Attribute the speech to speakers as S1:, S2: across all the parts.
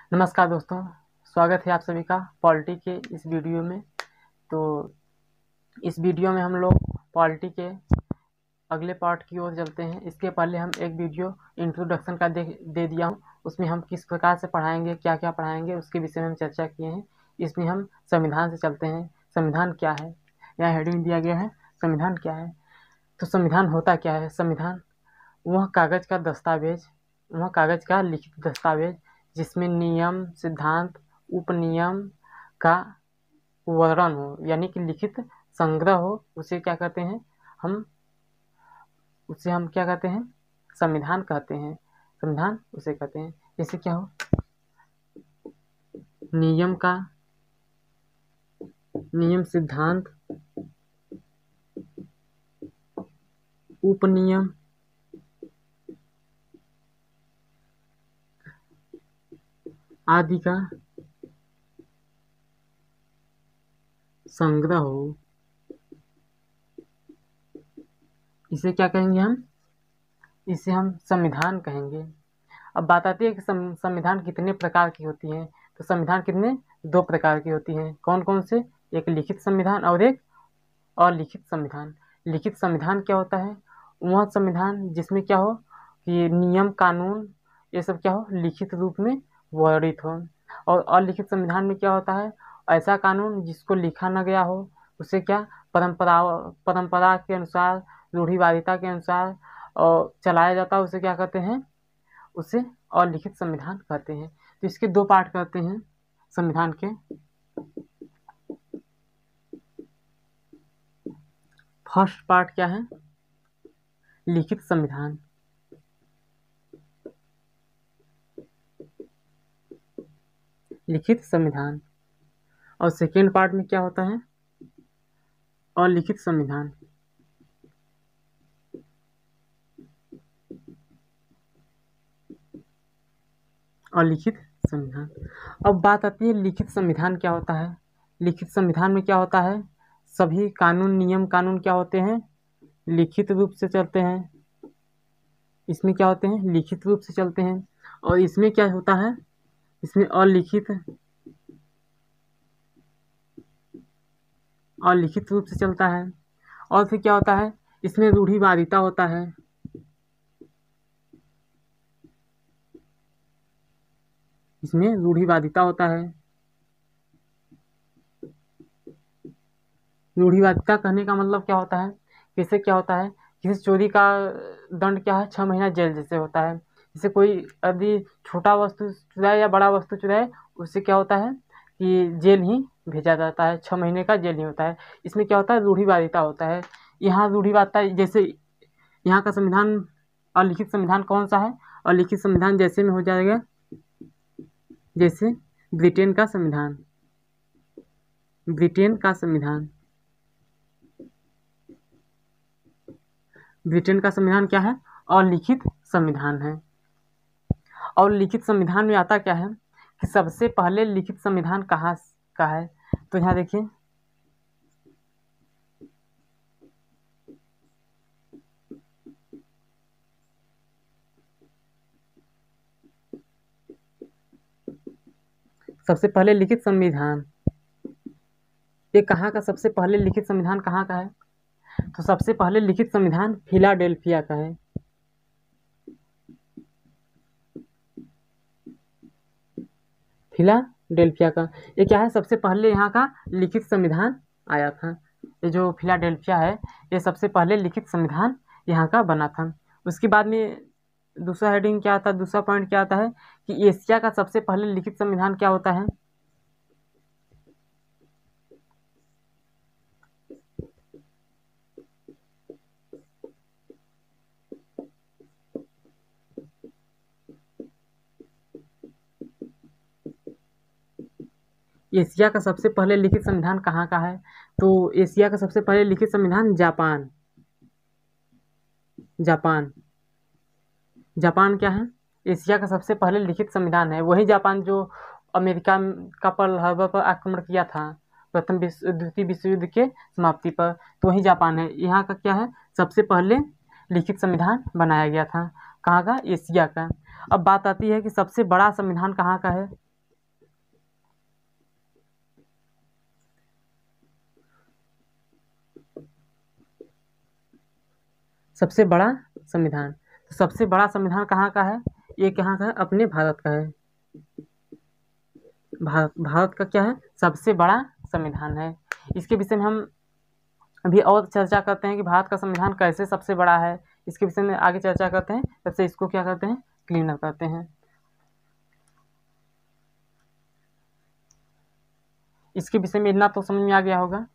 S1: नमस्कार दोस्तों, स्वागत है आप सभी का पॉलिटी के इस वीडियो में। तो इस वीडियो में हम लोग पॉलिटी के अगले पार्ट की ओर चलते हैं। इसके पहले हम एक वीडियो इंट्रोडक्शन का दे दिया हूँ। उसमें हम किस प्रकार से पढ़ाएंगे, क्या क्या पढ़ाएंगे, उसके विषय में हम चर्चा किए हैं। इसमें हम संविधान से चलते हैं। संविधान क्या है, यहाँ हेडिंग दिया गया है संविधान क्या है। तो संविधान होता क्या है? संविधान वह कागज़ का दस्तावेज, वह कागज़ का लिखित दस्तावेज जिसमें नियम, सिद्धांत, उपनियम का वर्णन हो, यानी कि लिखित संग्रह हो, उसे क्या कहते हैं हम? उसे हम क्या कहते हैं? संविधान कहते हैं। संविधान उसे कहते हैं। जैसे क्या हो, नियम, सिद्धांत, उपनियम आदि का संग्रह हो, इसे क्या कहेंगे हम? इसे हम संविधान कहेंगे। अब बात आती है कि संविधान कितने प्रकार की होती है। तो संविधान कितने? दो प्रकार की होती हैं। कौन कौन से? एक लिखित संविधान और एक अलिखित संविधान। लिखित संविधान क्या होता है? वह संविधान जिसमें क्या हो कि नियम, कानून, ये सब क्या हो, लिखित रूप में वर्णित हो। और अलिखित संविधान में क्या होता है? ऐसा कानून जिसको लिखा न गया हो, उसे क्या परंपरा के अनुसार, रूढ़िवादिता के अनुसार और चलाया जाता है, उसे क्या कहते हैं? उसे अलिखित संविधान कहते हैं। तो इसके दो पार्ट कहते हैं संविधान के। फर्स्ट पार्ट क्या है? लिखित संविधान। लिखित संविधान। और सेकेंड पार्ट में क्या होता है? अलिखित संविधान। अलिखित संविधान। अब बात आती है लिखित संविधान क्या होता है। लिखित संविधान में क्या होता है? सभी कानून, नियम, कानून क्या होते हैं? लिखित रूप से चलते हैं। इसमें क्या होते हैं? लिखित रूप से चलते हैं। और इसमें क्या होता है? इसमें अलिखित रूप से चलता है। और फिर क्या होता है? इसमें रूढ़िवादिता होता है। इसमें रूढ़िवादिता होता है। रूढ़िवादिता कहने का मतलब क्या होता है? इससे क्या होता है? किसी चोरी का दंड क्या है? 6 महीना जेल जैसे होता है। जैसे कोई यदि छोटा वस्तु चुराए या बड़ा वस्तु चुराए, उससे क्या होता है कि जेल ही भेजा जाता है। 6 महीने का जेल ही होता है। इसमें क्या होता है? रूढ़िवादिता होता है। यहाँ रूढ़िवादिता, जैसे यहाँ का संविधान, अलिखित संविधान कौन सा है? अलिखित संविधान जैसे में हो जाएगा, जैसे ब्रिटेन का संविधान। ब्रिटेन का संविधान, ब्रिटेन का संविधान क्या है? अलिखित संविधान है। और लिखित संविधान में आता क्या है कि सबसे पहले लिखित संविधान कहाँ का है? तो यहाँ देखिए, सबसे पहले लिखित संविधान, ये कहाँ का सबसे पहले लिखित संविधान कहाँ का है? तो सबसे पहले लिखित संविधान फिलाडेल्फिया का है। फिलाडेल्फिया का ये क्या है? सबसे पहले यहाँ का लिखित संविधान आया था। ये जो फिलाडेल्फिया है, ये सबसे पहले लिखित संविधान यहाँ का बना था। उसके बाद में दूसरा हेडिंग क्या आता है? दूसरा पॉइंट क्या आता है कि एशिया का सबसे पहले लिखित संविधान क्या होता है? एशिया का सबसे पहले लिखित संविधान कहाँ का है? तो एशिया का सबसे पहले लिखित संविधान जापान। जापान, जापान क्या है? एशिया का सबसे पहले लिखित संविधान है। वही जापान जो अमेरिका का पर्ल हार्बर पर आक्रमण किया था द्वितीय विश्व युद्ध के समाप्ति पर, तो वही जापान है। यहाँ का क्या है? सबसे पहले लिखित संविधान बनाया गया था। कहाँ का? एशिया का। अब बात आती है कि सबसे बड़ा संविधान कहाँ का है? सबसे बड़ा संविधान। तो सबसे बड़ा संविधान कहाँ का है? ये कहाँ का है? अपने भारत का है। भारत का क्या है? सबसे बड़ा संविधान है। इसके विषय में हम अभी और चर्चा करते हैं कि भारत का संविधान कैसे सबसे बड़ा है। इसके विषय में आगे चर्चा करते हैं, तब से इसको क्या करते हैं? क्लीनर करते हैं। इसके विषय में इतना तो समझ में आ गया होगा।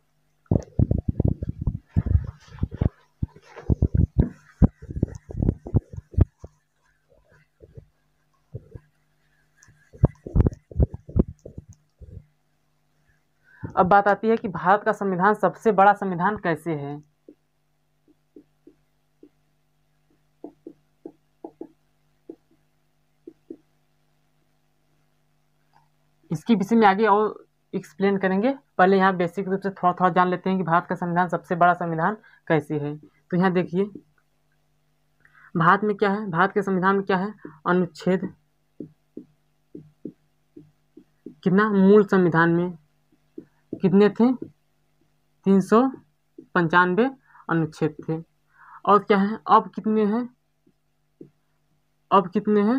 S1: अब बात आती है कि भारत का संविधान सबसे बड़ा संविधान कैसे है। इसके विषय में आगे और एक्सप्लेन करेंगे। पहले यहाँ बेसिक रूप से थोड़ा थोड़ा जान लेते हैं कि भारत का संविधान सबसे बड़ा संविधान कैसे है। तो यहाँ देखिए, भारत में क्या है? भारत के संविधान में क्या है? अनुच्छेद कितना? मूल संविधान में कितने थे? 395 अनुच्छेद थे। और क्या है? अब कितने हैं? अब कितने हैं?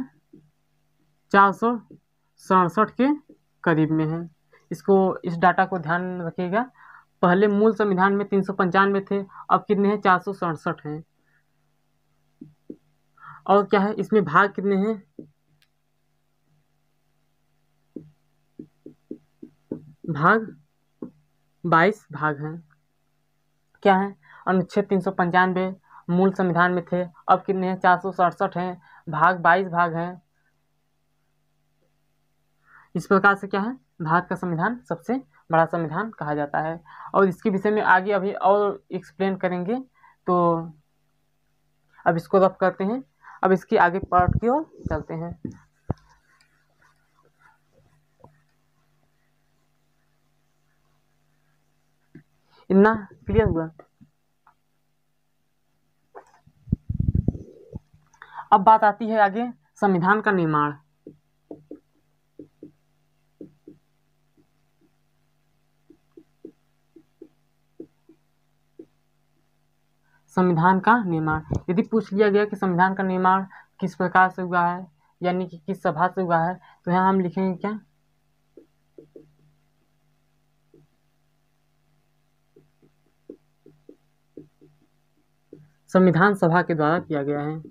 S1: 467 के करीब में है। इसको, इस डाटा को ध्यान रखिएगा। पहले मूल संविधान में 395 थे, अब कितने हैं? 467 हैं। और क्या है? इसमें भाग कितने हैं? भाग 22 भाग हैं। क्या है? अनुच्छेद 395 मूल संविधान में थे, अब कितने हैं? 467 हैं। भाग 22 भाग हैं। इस प्रकार से क्या है? भारत का संविधान सबसे बड़ा संविधान कहा जाता है। और इसके विषय में आगे अभी और एक्सप्लेन करेंगे। तो अब इसको रफ करते हैं। अब इसकी आगे पार्ट की ओर चलते हैं। इतना क्लियर हुआ? अब बात आती है आगे संविधान का निर्माण। संविधान का निर्माण यदि पूछ लिया गया कि संविधान का निर्माण किस प्रकार से हुआ है, यानी कि किस सभा से हुआ है, तो यहाँ हम लिखेंगे क्या? संविधान सभा के द्वारा किया गया है।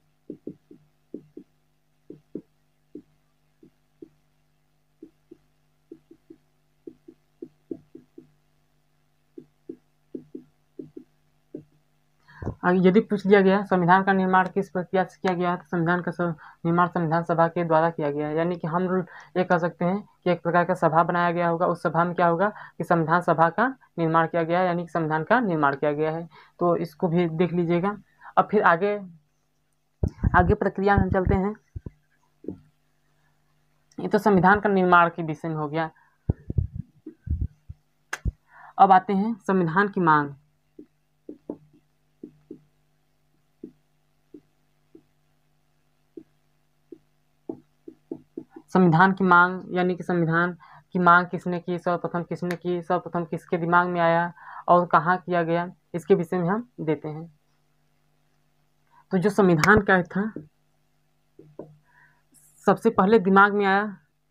S1: यदि पूछ लिया गया संविधान का निर्माण किस प्रक्रिया से किया गया है, तो संविधान का निर्माण संविधान सभा के द्वारा किया गया है। यानी कि हम ये कह सकते हैं कि एक प्रकार का सभा बनाया गया होगा, उस सभा में क्या होगा कि संविधान सभा का निर्माण किया गया है, यानी कि संविधान का निर्माण किया गया है। तो इसको भी देख लीजिएगा। अब फिर आगे प्रक्रिया में हम चलते हैं। ये तो संविधान का निर्माण के विषय में हो गया। अब आते हैं संविधान की मांग। संविधान की मांग यानी कि संविधान की मांग किसने की, सर्वप्रथम किसने की, सर्वप्रथम किसके दिमाग में आया और कहाँ किया गया, इसके विषय में हम देते हैं। तो जो संविधान का था, सबसे पहले दिमाग में आया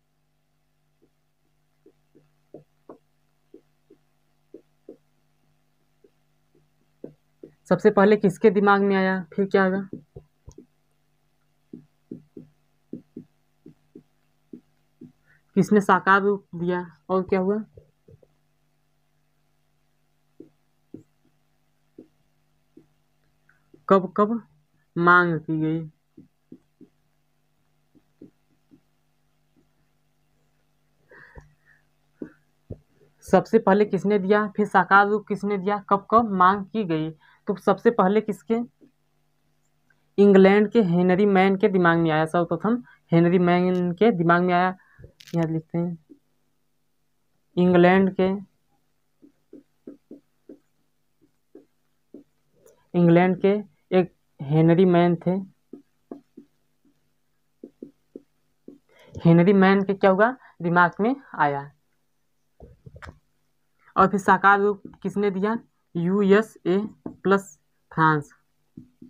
S1: सबसे पहले किसके दिमाग में आया, फिर क्या होगा? किसने साकार रूप दिया और क्या हुआ? कब कब मांग की गई? सबसे पहले किसने दिया, फिर साकार रूप किसने दिया, कब कब मांग की गई? तो सबसे पहले किसके? इंग्लैंड के हेनरी मैन के दिमाग में आया। सर्वप्रथम हेनरी मैन के दिमाग में आया। यहाँ लिखते हैं इंग्लैंड के एक हेनरी मैन थे। हेनरी मैन के क्या हुआ? दिमाग में आया। और फिर साकार रूप किसने दिया? USA plus France.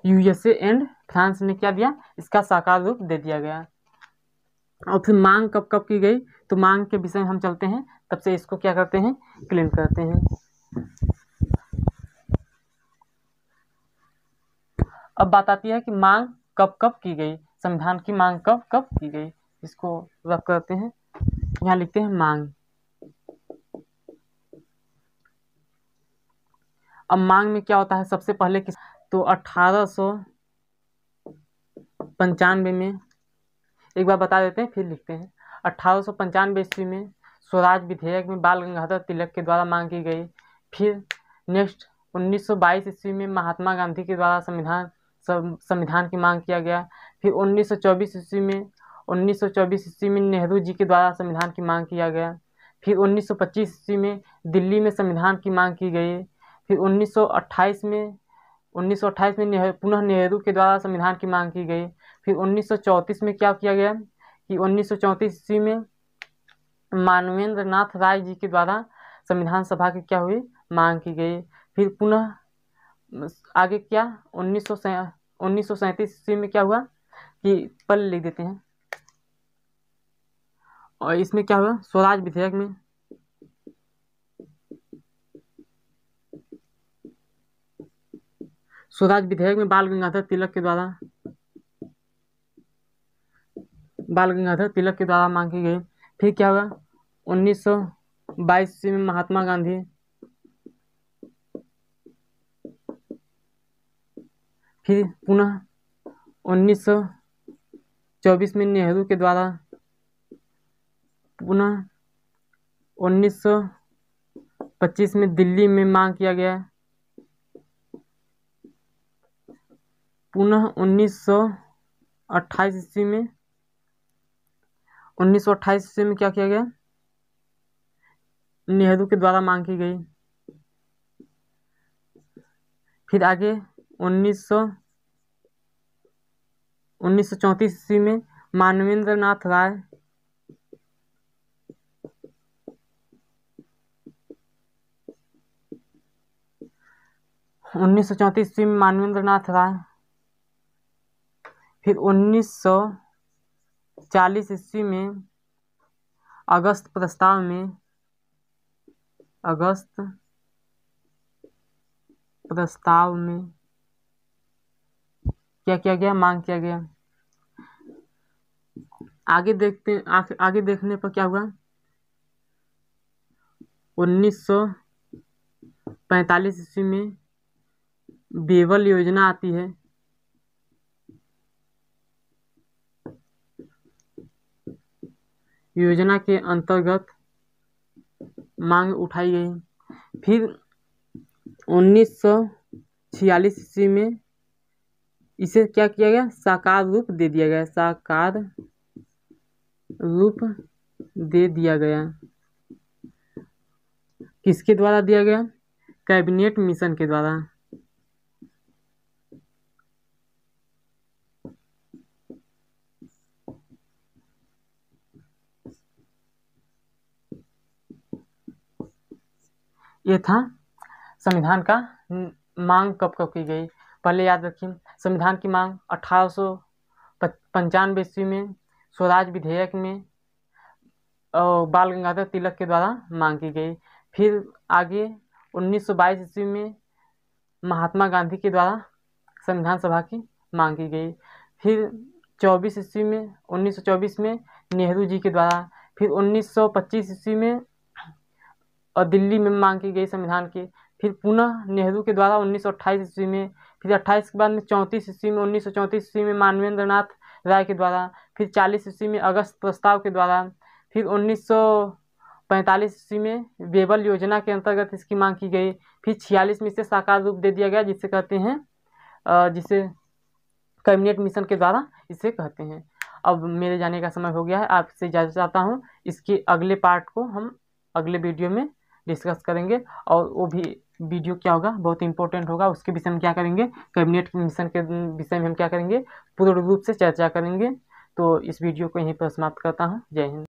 S1: USA and France ने क्या दिया, इसका साकार रूप दे दिया गया। और फिर मांग कब कब की गई, तो मांग के विषय में हम चलते हैं, तब से इसको क्या करते हैं, क्लीन करते हैं। अब बात आती है कि मांग कब कब की गई, संविधान की मांग कब कब की गई, इसको रख करते हैं, यहाँ लिखते हैं मांग। अब मांग में क्या होता है, सबसे पहले किस, तो 1895 में, एक बार बता देते हैं फिर लिखते हैं। 1895 ईस्वी में स्वराज विधेयक में बाल गंगाधर तिलक के द्वारा मांग की गई। फिर नेक्स्ट 1922 ईस्वी में महात्मा गांधी के द्वारा संविधान की मांग किया गया। फिर 1924 ईस्वी में नेहरू जी के द्वारा संविधान की मांग किया गया। फिर 1925 ईस्वी में दिल्ली में संविधान की मांग की गई। फिर 1928 में पुनः नेहरू के द्वारा संविधान की मांग की गई। फिर 1934 में क्या किया गया कि 1934 ईस्वी में मानवेंद्र नाथ राय जी के द्वारा संविधान सभा की क्या हुई, मांग की गई। फिर पुनः आगे क्या 1937 ईस्वी में क्या हुआ कि पल लिख देते हैं, और इसमें क्या हुआ, स्वराज विधेयक में बाल गंगाधर तिलक के द्वारा मांग की गई। फिर क्या हुआ 1922 ईस्वी में महात्मा गांधी, फिर पुनः 1924 में नेहरू के द्वारा, पुनः 1925 में दिल्ली में मांग किया गया। पुनः 1928 ईस्वी में क्या किया गया, नेहरू के द्वारा मांग की गई। फिर आगे 1934 ईस्वी में मानवेंद्र नाथ राय, फिर 1940 ईस्वी में अगस्त प्रस्ताव में क्या किया गया, मांग किया गया। आगे देखने पर क्या हुआ, 1945 ईस्वी में बेवल योजना आती है। योजना के अंतर्गत मांग उठाई गई। फिर 1946 ईस्वी में इसे क्या किया गया, साकार रूप दे दिया गया। किसके द्वारा दिया गया, कैबिनेट मिशन के द्वारा। ये था संविधान का मांग कब कब की गई। पहले याद रखिए, संविधान की मांग 1895 ईस्वी में स्वराज विधेयक में बाल गंगाधर तिलक के द्वारा मांग की गई। फिर आगे 1922 ईस्वी में महात्मा गांधी के द्वारा संविधान सभा की मांग की गई। फिर 1924 में नेहरू जी के द्वारा। फिर 1925 ईस्वी में और दिल्ली में मांग की गई संविधान की। फिर पुनः नेहरू के द्वारा 1928 ईस्वी में। फिर 28 के बाद में 1934 ईस्वी में मानवेंद्र नाथ राय के द्वारा। फिर 40 ईस्वी में अगस्त प्रस्ताव के द्वारा। फिर 1945 ईस्वी में बेवल योजना के अंतर्गत इसकी मांग की गई। फिर 46 में इसे साकार रूप दे दिया गया, जिसे कहते हैं जिसे कैबिनेट मिशन के द्वारा इसे कहते हैं। अब मेरे जाने का समय हो गया है, आपसे इजाज़त चाहता हूँ। इसके अगले पार्ट को हम अगले वीडियो में डिस्कस करेंगे, और वो भी वीडियो क्या होगा, बहुत इंपॉर्टेंट होगा। उसके विषय में क्या करेंगे, कैबिनेट मिशन के विषय में हम क्या करेंगे, पूर्ण रूप से चर्चा करेंगे। तो इस वीडियो को यहीं पर समाप्त करता हूँ। जय हिंद।